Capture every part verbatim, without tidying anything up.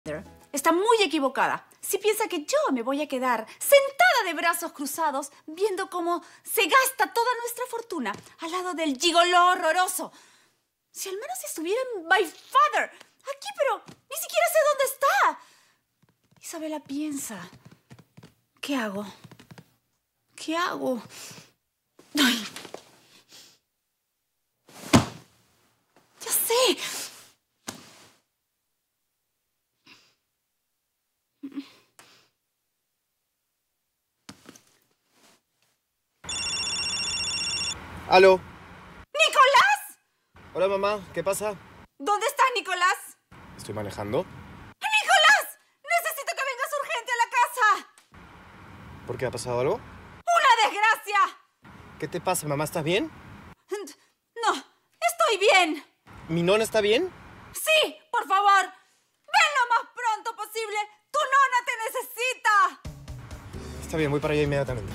Está muy equivocada si piensa que yo me voy a quedar sentada de brazos cruzados viendo cómo se gasta toda nuestra fortuna al lado del gigoló horroroso. Si al menos estuviera en My Father aquí, pero ni siquiera sé dónde está. Isabela piensa, ¿qué hago? ¿Qué hago? Ay. Ya sé. ¡Aló! ¡Nicolás! Hola, mamá. ¿Qué pasa? ¿Dónde estás, Nicolás? ¿Estoy manejando? ¡Nicolás! ¡Necesito que vengas urgente a la casa! ¿Por qué? ¿Ha pasado algo? ¡Una desgracia! ¿Qué te pasa, mamá? ¿Estás bien? No, estoy bien. ¿Mi nona está bien? Sí, por favor. Ven lo más pronto posible. Tu nona te necesita. Está bien, voy para allá inmediatamente.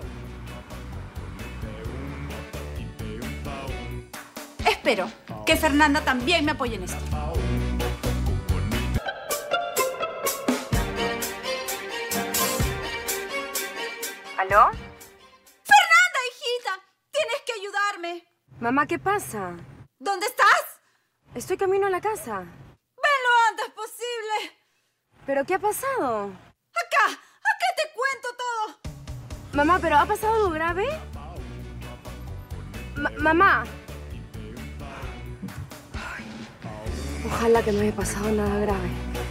Espero que Fernanda también me apoye en esto. ¿Aló? ¡Fernanda, hijita! Tienes que ayudarme. Mamá, ¿qué pasa? ¿Dónde estás? Estoy camino a la casa. Ven lo antes posible. ¿Pero qué ha pasado? Acá, acá te cuento todo. Mamá, ¿pero ha pasado algo grave? Ma- mamá. Ay, ojalá que no haya pasado nada grave.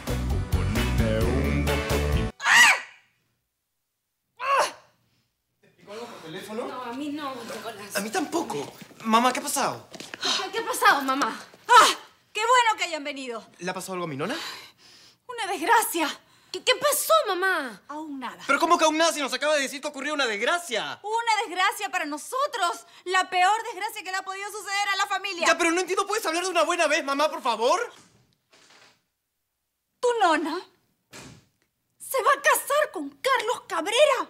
¿Teléfono? No, a mí no, Nicolás. A mí tampoco. Mamá, ¿qué ha pasado? ¿Qué, qué ha pasado, mamá? ¡Ah! ¡Qué bueno que hayan venido! ¿Le ha pasado algo a mi nona? ¡Una desgracia! ¿Qué, qué pasó, mamá? Aún nada. ¿Pero cómo que aún nada si nos acaba de decir que ocurrió una desgracia? Una desgracia para nosotros. La peor desgracia que le ha podido suceder a la familia. Ya, pero no entiendo. ¿Puedes hablar de una buena vez, mamá, por favor? Tu nona se va a casar con Carlos Cabrera.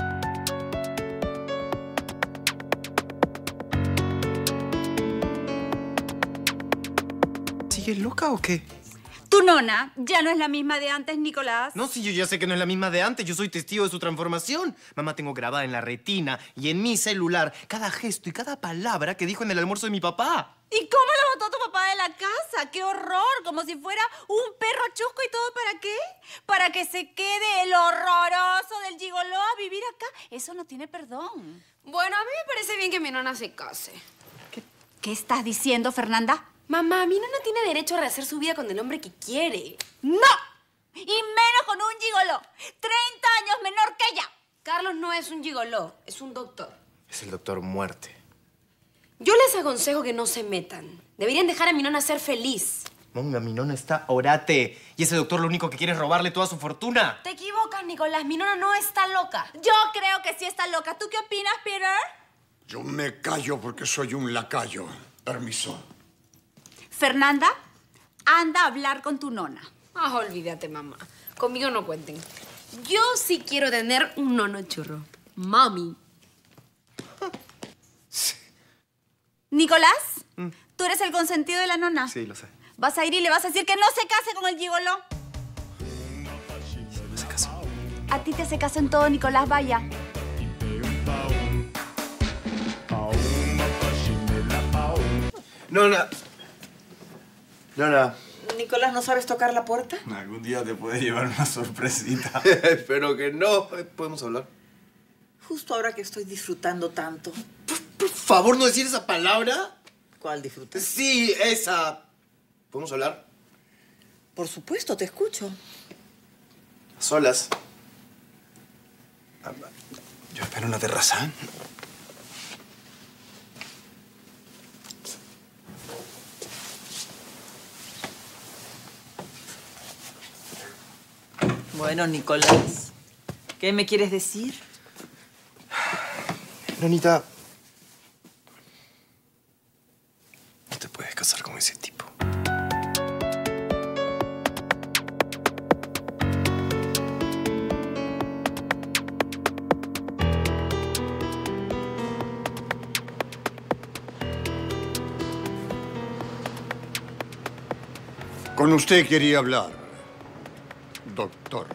¿Sigues loca o qué? Tu nona ya no es la misma de antes, Nicolás. No, sí, yo ya sé que no es la misma de antes. Yo soy testigo de su transformación. Mamá, tengo grabada en la retina y en mi celular cada gesto y cada palabra que dijo en el almuerzo de mi papá. ¿Y cómo lo botó tu papá de la casa? ¡Qué horror! Como si fuera un perro chusco. ¿Y todo para qué? Para que se quede el horroroso del gigoló a vivir acá. Eso no tiene perdón. Bueno, a mí me parece bien que mi nona se case. ¿Qué, qué estás diciendo, Fernanda? Mamá, mi nona tiene derecho a rehacer su vida con el hombre que quiere. ¡No! Y menos con un gigoló. treinta años menor que ella. Carlos no es un gigoló, es un doctor. Es el doctor Muerte. Yo les aconsejo que no se metan. Deberían dejar a mi nona ser feliz. Monga, mi nona está orate. Y ese doctor lo único que quiere es robarle toda su fortuna. Te equivocas, Nicolás. Mi nona no está loca. Yo creo que sí está loca. ¿Tú qué opinas, Peter? Yo me callo porque soy un lacayo. Permiso. Fernanda, anda a hablar con tu nona. Ah, olvídate, mamá. Conmigo no cuenten. Yo sí quiero tener un nono churro. Mami. Nicolás, mm. ¿tú eres el consentido de la nona? Sí, lo sé. Vas a ir y le vas a decir que no se case con el gigoló. Sí, no se casó. A ti te hace caso en todo, Nicolás, vaya. Nona. Nona. Nicolás, ¿no sabes tocar la puerta? Algún día te puede llevar una sorpresita. Espero que no. ¿Podemos hablar? Justo ahora que estoy disfrutando tanto. Por, por favor, no decir esa palabra. ¿Cuál disfrutas? Sí, esa. ¿Podemos hablar? Por supuesto, te escucho. A solas. Yo espero en la terraza. Bueno, Nicolás, ¿qué me quieres decir? Nonita, no te puedes casar con ese tipo. Con usted quería hablar. doctor.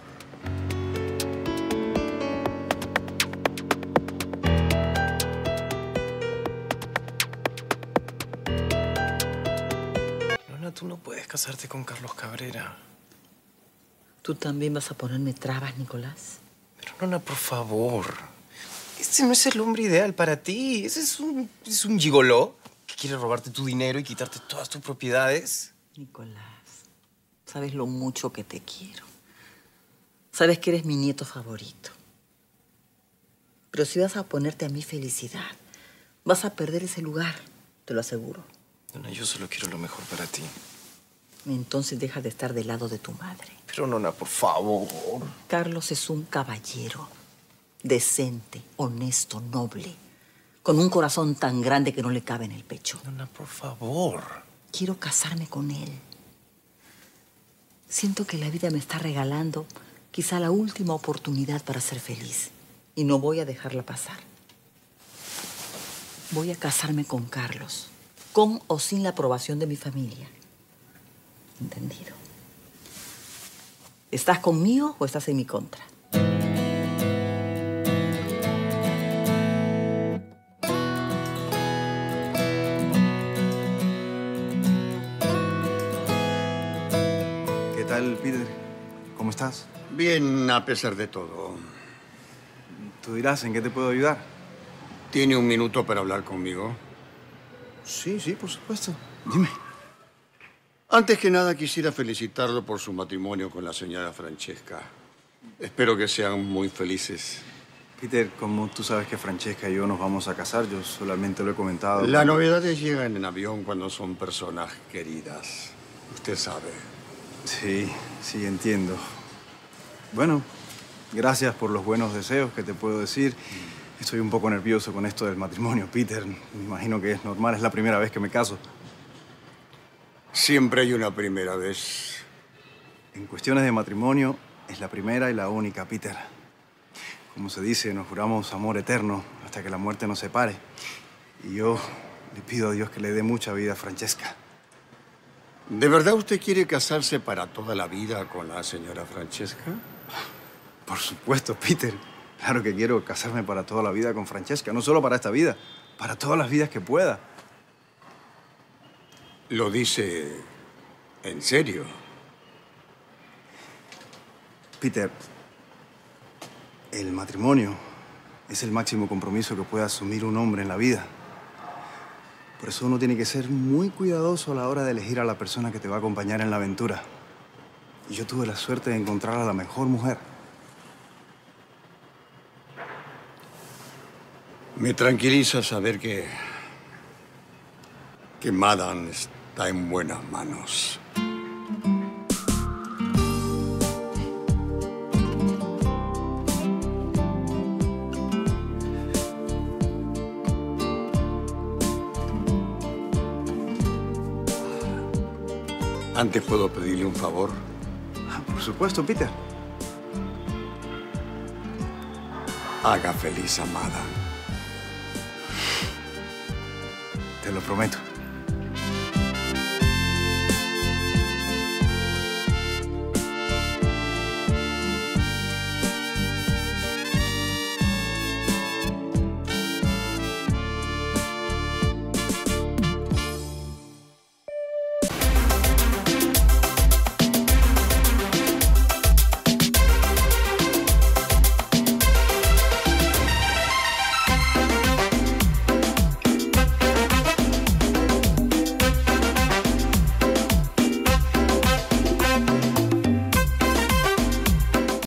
Nona, tú no puedes casarte con Carlos Cabrera. ¿Tú también vas a ponerme trabas, Nicolás? Pero, Nona, por favor. Ese no es el hombre ideal para ti. Ese es un, es un gigoló que quiere robarte tu dinero y quitarte todas tus propiedades. Nicolás, sabes lo mucho que te quiero. Sabes que eres mi nieto favorito. Pero si vas a ponerte a mi felicidad, vas a perder ese lugar, te lo aseguro. Nona, yo solo quiero lo mejor para ti. Entonces deja de estar del lado de tu madre. Pero, Nona, por favor. Carlos es un caballero, decente, honesto, noble, con un corazón tan grande que no le cabe en el pecho. Nona, por favor. Quiero casarme con él. Siento que la vida me está regalando quizá la última oportunidad para ser feliz. Y no voy a dejarla pasar. Voy a casarme con Carlos, con o sin la aprobación de mi familia. ¿Entendido? ¿Estás conmigo o estás en mi contra? ¿Qué tal, Peter? ¿Cómo estás? Bien, a pesar de todo. Tú dirás, ¿en qué te puedo ayudar? ¿Tiene un minuto para hablar conmigo? Sí, sí, por supuesto. Dime. Antes que nada, quisiera felicitarlo por su matrimonio con la señora Francesca. Espero que sean muy felices. Peter, como tú sabes que Francesca y yo nos vamos a casar, yo solamente lo he comentado. Las novedades llegan en avión cuando son personas queridas. Usted sabe. Sí, sí, entiendo. Bueno, gracias por los buenos deseos que te puedo decir. Estoy un poco nervioso con esto del matrimonio, Peter. Me imagino que es normal, es la primera vez que me caso. Siempre hay una primera vez. En cuestiones de matrimonio, es la primera y la única, Peter. Como se dice, nos juramos amor eterno hasta que la muerte nos separe. Y yo le pido a Dios que le dé mucha vida a Francesca. ¿De verdad usted quiere casarse para toda la vida con la señora Francesca? Por supuesto, Peter. Claro que quiero casarme para toda la vida con Francesca. No solo para esta vida, para todas las vidas que pueda. ¿Lo dice en serio? Peter, el matrimonio es el máximo compromiso que puede asumir un hombre en la vida. Por eso uno tiene que ser muy cuidadoso a la hora de elegir a la persona que te va a acompañar en la aventura. Y yo tuve la suerte de encontrar a la mejor mujer. Me tranquiliza saber que... que Madame está en buenas manos. Antes, ¿puedo pedirle un favor? Ah, por supuesto, Peter. Haga feliz a Madame. Te lo prometo.